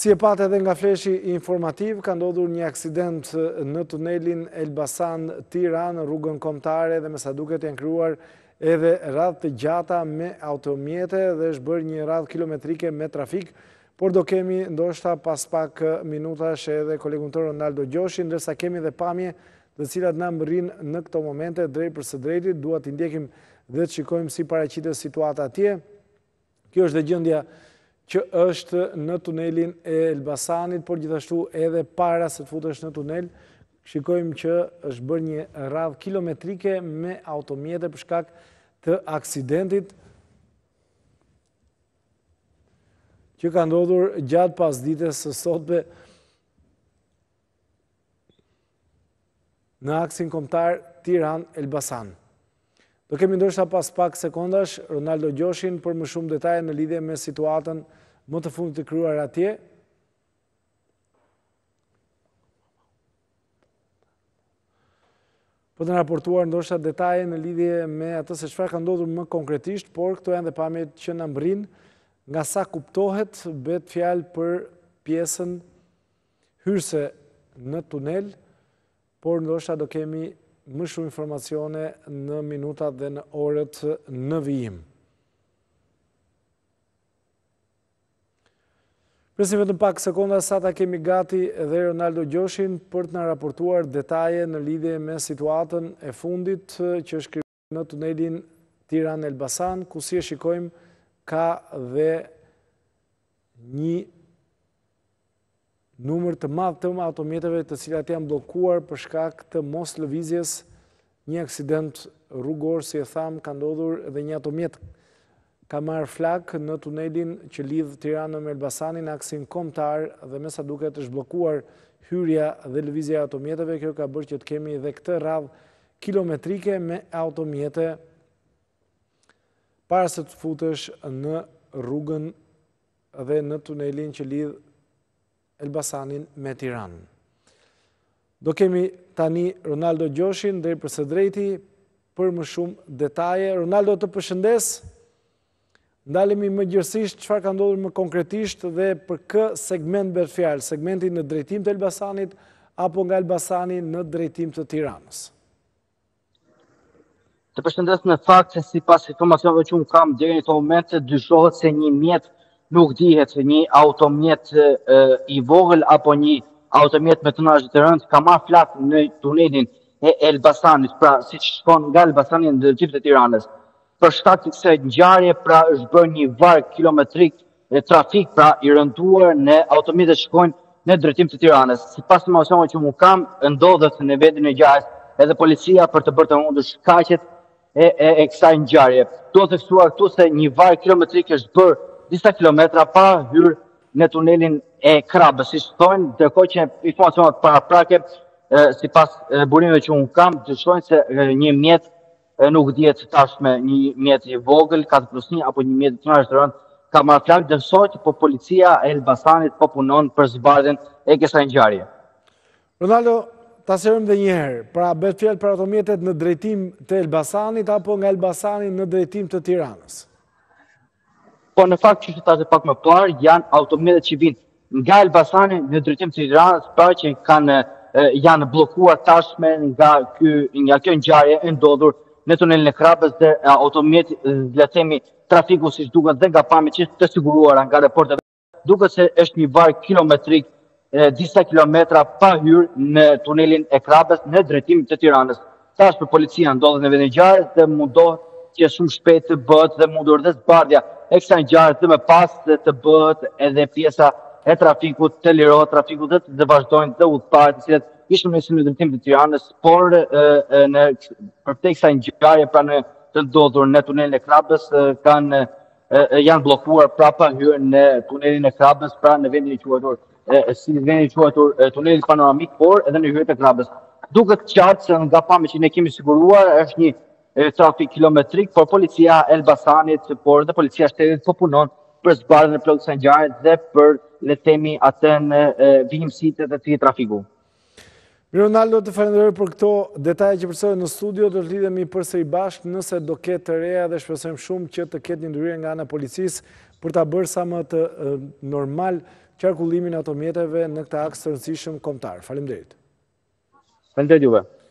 Si e pat edhe nga fleshi informativ, ka ndodhur një aksident në tunelin Elbasan Tiranë, rrugën kombëtare dhe me sa duket janë krijuar edhe radhë të gjata me automjete dhe është bërë një radhë kilometrike me trafik, por do kemi ndoshta pas pak minutash edhe kolegun të Ronaldo Gjoshi, ndërsa kemi dhe pamje të cilat na mbërrin në këto momente drejt për së drejtit, dua t'i ndjekim dhe të shikojmë si paraqitet situata atje. Kjo është dhe gjendja që është në tunelin e Elbasanit, por gjithashtu edhe para se të futesh në tunel, shikojmë që është bërë një radhë kilometrike me automjete për shkak të aksidentit që ka ndodhur gjatë pasdites së sotme në aksin kombëtar Tiranë-Elbasan. Do kemi ndoshta pas pak sekondash Ronaldo Gjoshin për më shumë detaje në lidhje me situatën më të fundit të krijuar atje. Po të raportuar ndoshta detaje në lidhje me atë se çfarë ka ndodhur më konkretisht, por këto janë dhe pamjet që na mbërrin. Nga sa kuptohet, bëhet fjalë për pjesën hyrëse në tunel, por ndoshta do kemi më shumë informacione në minutat dhe në orët në vijim. Presim vetëm pak sekonda sa ta kemi gati edhe Ronaldo Gjoshin për të na raportuar detaje në lidhje me situatën e fundit që është krijuar në tunelin Tiranë-Elbasan, ku si e shikojmë ka dhe një numër të madh të automjeteve të cilat janë bllokuar për shkak të mos lëvizjes. Një aksident rrugor, si e tham, ka ndodhur dhe një automjet ka marrë flak në tunelin që lidh Tiranën me Elbasanin, aksin kombëtar, dhe me sa duket është bllokuar hyrja dhe lëvizja e automjeteve. Kjo ka bërë që të kemi edhe këtë radhë kilometrike me automjete para se të futesh në rrugën dhe në tunelin që lidh Elbasanin me Tiranën. Do kemi tani Ronaldo Gjoshin drejt për së drejti për më shumë detaje. Ronaldo, të përshëndes. Ndalemi më gjithësisht çfarë ka ndodhur më konkretisht dhe për kë segment bëhet fjalë, segmentin në drejtim të Elbasanit apo nga Elbasani në drejtim të Tiranës? Të përshëndes, në fakt se sipas informacioneve që unë kam deri në këtë moment dyshohet se një mjet nuk dihet, një automjet i vogël apo një automjet me tonazh të rënd ka marrë flak në tunelin e Elbasanit, pra siç shkon nga Elbasani në drejtim të Tiranës. Për shkak të kësaj ngjarje, pra është bërë një varg kilometrik trafik, pra i rënduar në automjetet që shkojnë në drejtim të Tiranës. Sipas informacioneve që unë kam, ndodhet në vendin e ngjarjes edhe policia për të bërë të mundur shkaqet e kësaj ngjarje. Do të theksuar këtu se një varg kilometrik është bërë disa kilometra pa hyrë në tunelin e Krabës, si thonë, ndërkohë që informacionet paraprake, sipas burimeve që unë kam, dyshojnë se një mjet nuk dihet tashme, një mjet i vogël, 4+1 apo një mjet i tonazh të rënd ka marrë flak, dërsohet po policia e Elbasanit po punon për zbardhjen e kësaj ngjarje. Ronaldo, ta sqarojmë edhe një herë, pra bëhet fjalë për automjetet në drejtim të Elbasanit apo nga Elbasani në drejtim të Tiranës? Po në fakt që ta pak më parë janë automjetet që vinë nga Elbasani në drejtim të Tiranës, pra që janë bllokuar tashme nga kjo ngjarje e ndodhur në tunelin e Krabës dhe automjeti, le të themi, trafiku siç duket dhe nga pamjet që të siguruara nga raportet, duket se është një varg kilometrik disa kilometra pa hyrë në tunelin e Krabës në drejtim të Tiranës. Tash për policia ndodhet në vendin e ngjarjes dhe mundohet që shumë shpejt të bëhet dhe mundur dhe zbardhja e kësaj ngjarje dhe më pas të bëhet edhe pjesa e trafikut, të lirohet trafiku dhe të vazhdojnë dhe udhëtarët të cilët ishte në drejtim të Tiranës, por për te kësaj ngjarje pra në të ndodhur në tunelin e Krabës janë bllokuar prapa hyrë në tunelin e Krabës, pra në vendin e quajtur tuneli panoramik, por edhe në hyrje të Krabës. Duket qartë se nga pamjet që ne kemi siguruar është një trafik kilometrik, por policia e Elbasanit, por dhe policia e shtetit po punon për zbardhjen e plot kësaj ngjarje dhe për le të themi atë në vijimësitë të këtij trafiku. Ronaldo, të falenderoj për këto detaje që përsëri në studio, do të lidhemi përsëri bashkë nëse do ketë të reja dhe shpresojmë shumë që të ketë një ndryrje nga ana e policisë për ta bërë sa më të normal qarkullimin e automjeteve në këtë aks të rëndësishëm kombëtar. Faleminderit. Faleminderit juve.